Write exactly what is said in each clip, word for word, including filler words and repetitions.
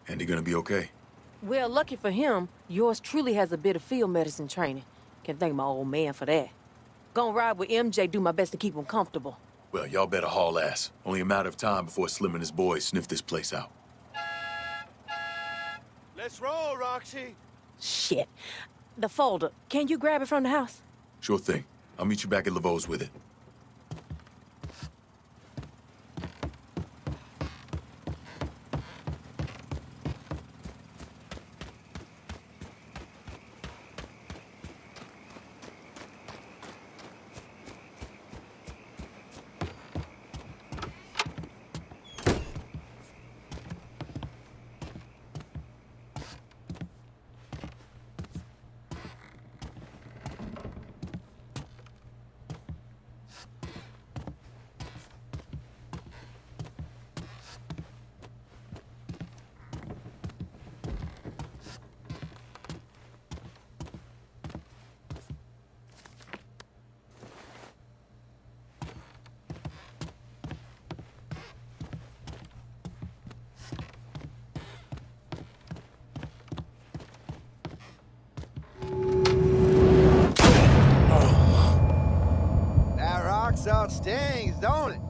Andy gonna be okay? Well, lucky for him, yours truly has a bit of field medicine training. Can thank my old man for that. Gonna ride with M J, do my best to keep him comfortable. Well, y'all better haul ass. Only a matter of time before Slim and his boys sniff this place out. Let's roll, Roxy. Shit. The folder, can you grab it from the house? Sure thing. I'll meet you back at Laveau's with it. Out stings, don't it?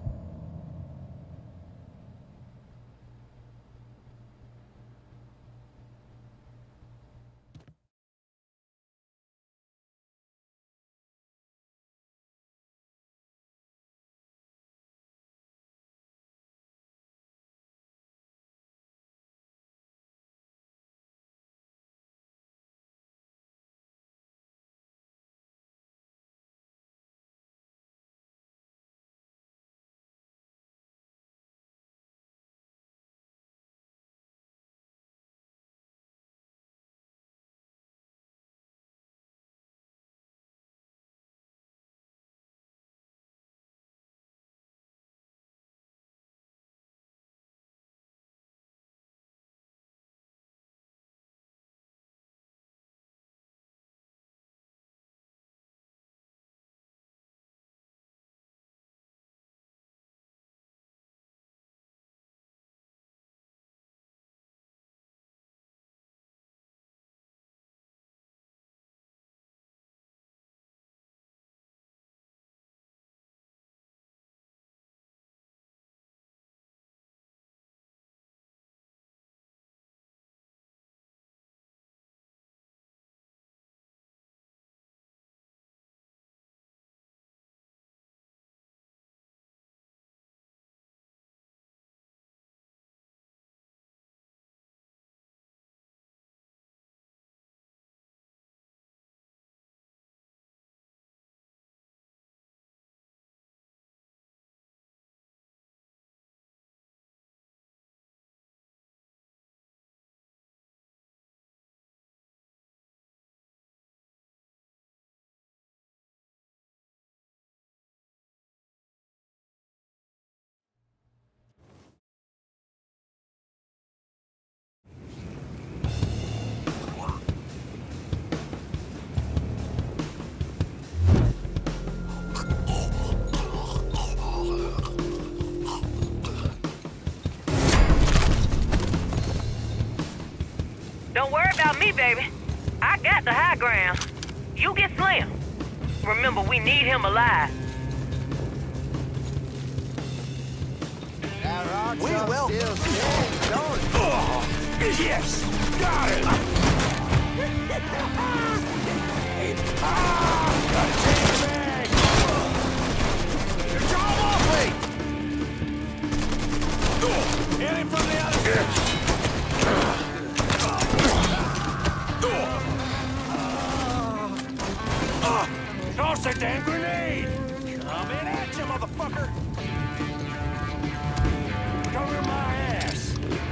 Don't worry about me, baby. I got the high ground. You get Slim. Remember, we need him alive. We will. Still stings, don't it? Oh, yes, got it. ah, gotta take the bag. Your jaw off, wait. Hit him from the other side. Toss a damn grenade! Coming at you, motherfucker! Cover my ass!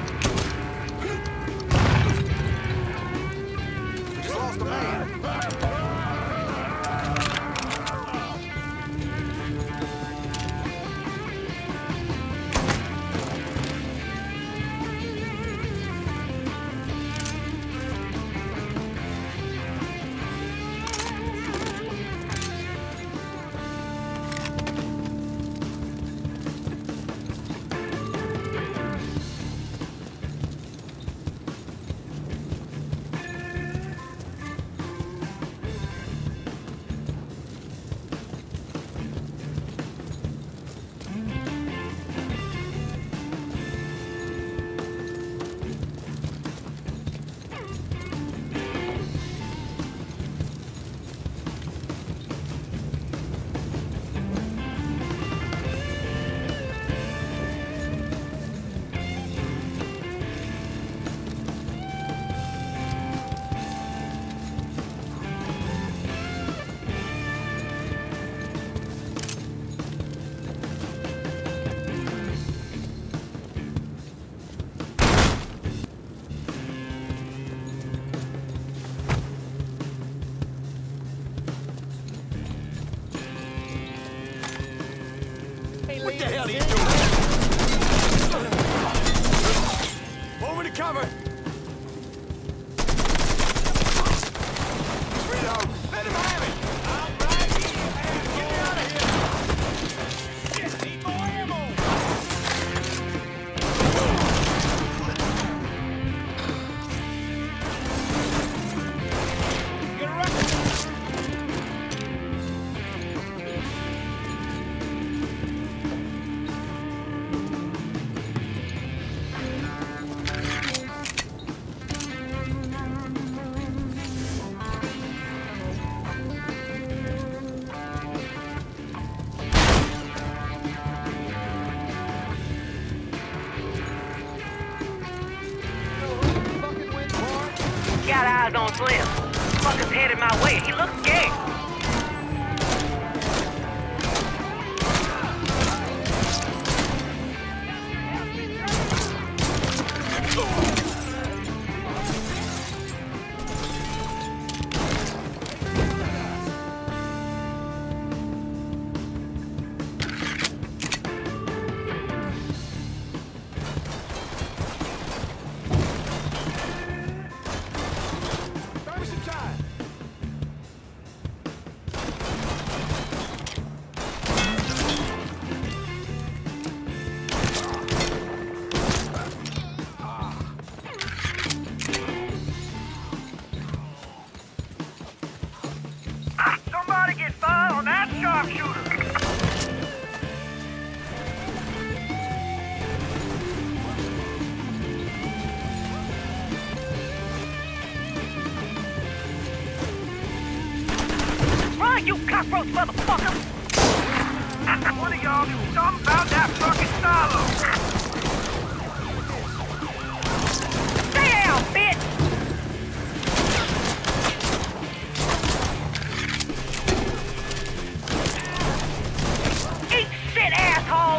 Just lost a man! the hell are you doing? Over to cover! Reload! Let him have it! I'm right here! Get me out of here! Shit, need more ammo! Get a rocket! Got eyes on Slim. Fucker's headed my way. He looks scared. You cockroach motherfucker! One of y'all do something about that fucking silo! Stay down, bitch! Eat shit, asshole!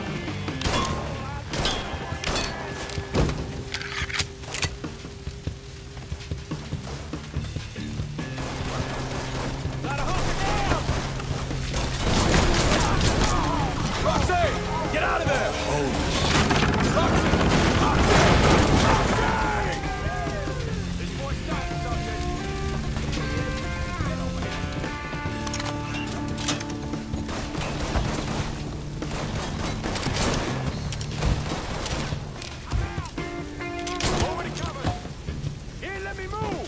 Get out of there! Holy This boy's starting something. Over to cover! Here, let me move!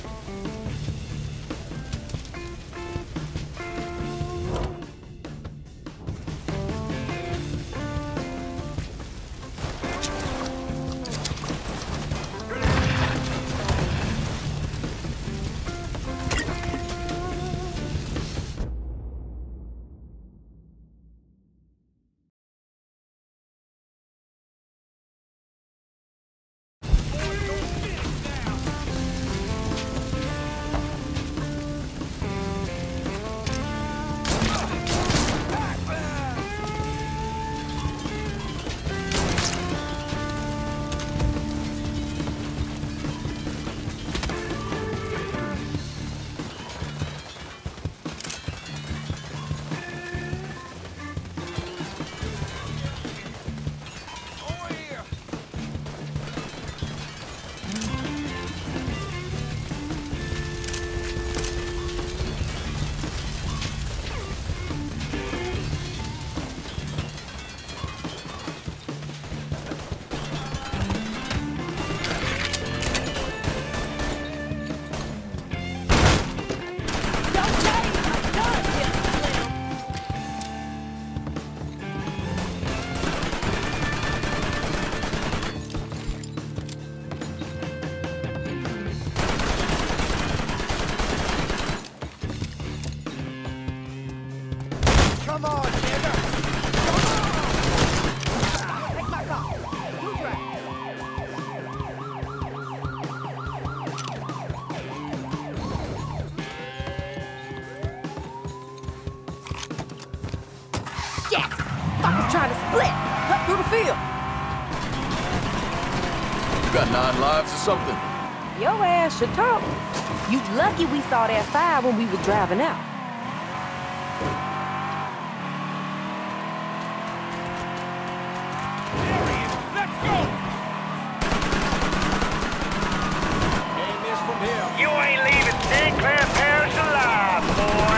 Come on, nigga! Take my car! You drive! Shit! Fucker's trying to split! Cut through the field! You got nine lives or something? Your ass should talk. You lucky we saw that fire when we were driving out. Aim this from here. You ain't leaving Sinclair Parish alive, boy.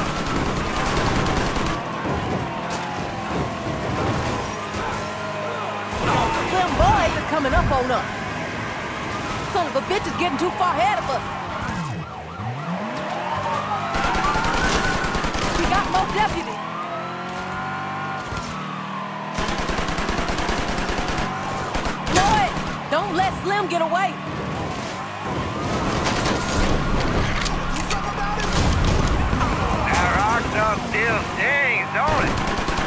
Them boys are coming up on us. Son of a bitch is getting too far ahead of us. We got more deputies. Lloyd, don't let Slim get away. That rock stuff still stings, don't it?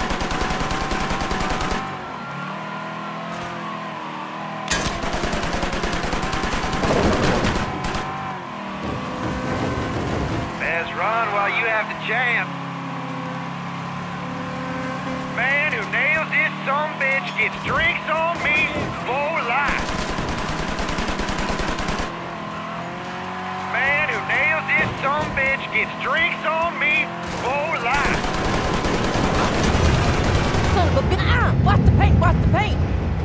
Best run while you have the chance. Man who nails this sumbitch gets drinks on me for life. Man who nails this sumbitch gets drinks on me for life. Son of a bitch. Ah, watch the paint, watch the paint.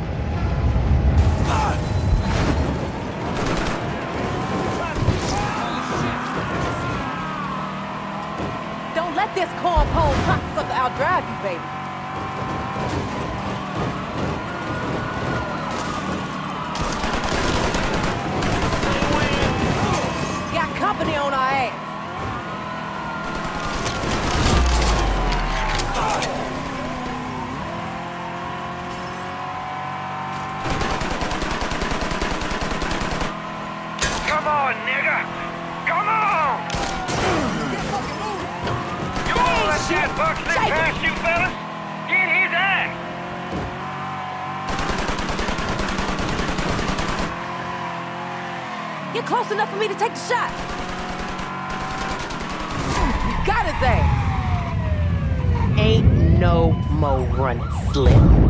Don't let this cornpone cocksucker outdrive you, baby. Got company on our ass. Come on, nigga! Come on! You won't let that buck slip Shake it. past you, fellas? Get his ass! You're close enough for me to take the shot. You got his ass. Ain't no more running, Slim.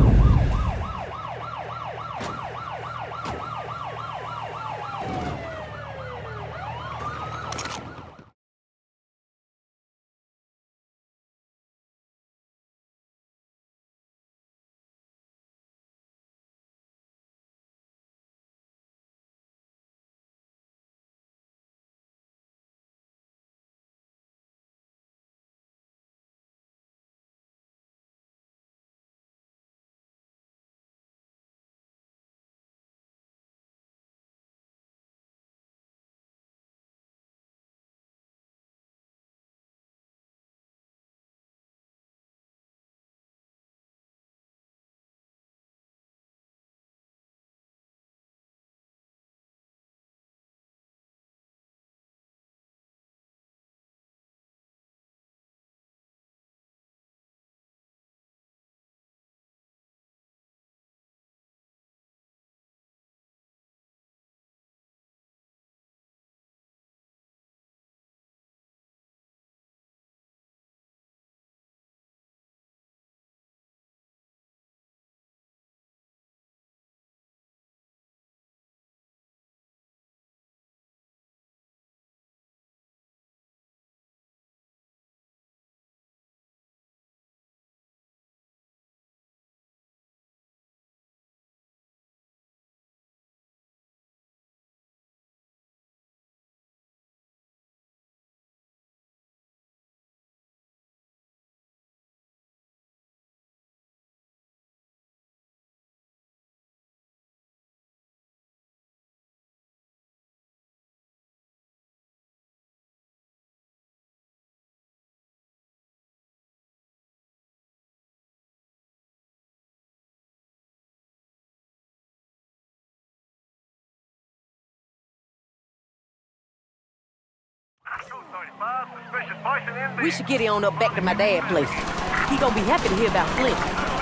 We should get on up back to my dad's place. He gonna be happy to hear about Slim.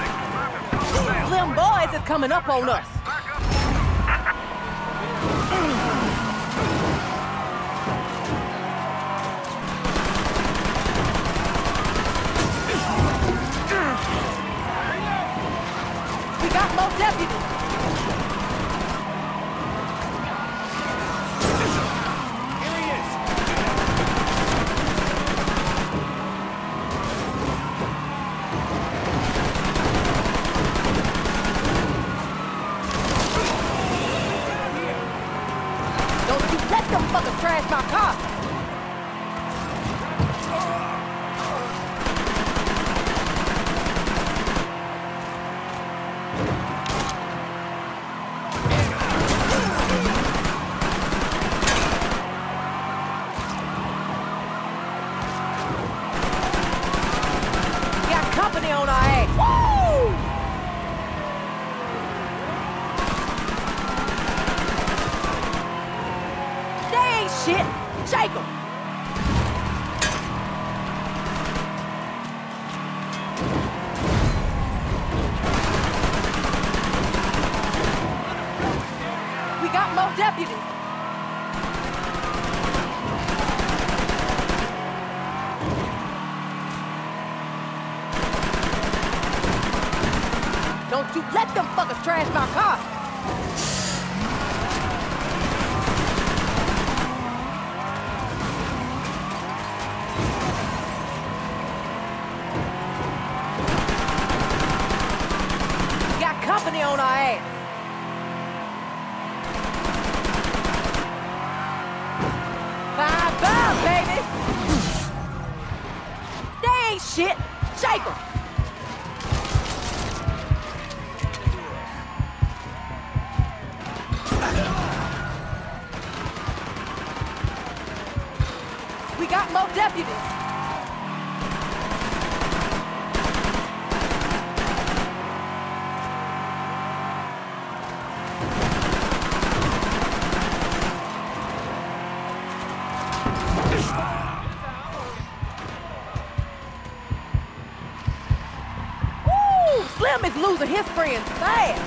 Slim boys is coming up on us. We got more deputies. Here he is. company on our ass. Woo! They ain't shit. Shake 'em. We got more deputies. Don't you let them fuckers trash my car! We got company on our ass! Five bob, baby! They ain't shit! Shake 'em! We got more deputies. Woo! Slim is losing his friends fast.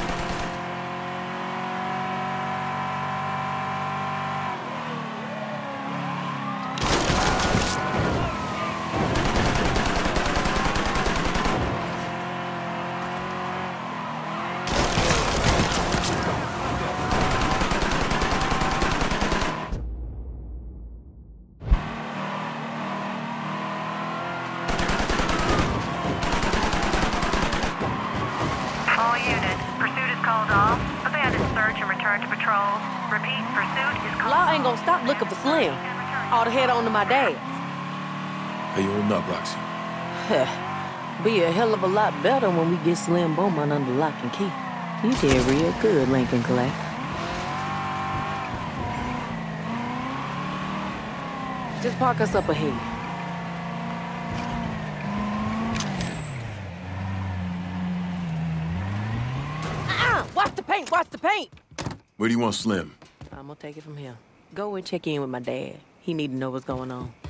All units, pursuit is called off. Abandon search and return to patrols. Repeat, pursuit is called Law ain't gonna stop looking for Slim. Ought to head on to my dad's. How you holding up, Roxy? Be a hell of a lot better when we get Slim Beaumont under lock and key. You did real good, Lincoln Clay. Just park us up ahead. Ah! Watch the paint! Watch the paint! Where do you want Slim? I'm gonna take it from here. Go and check in with my dad. He need to know what's going on.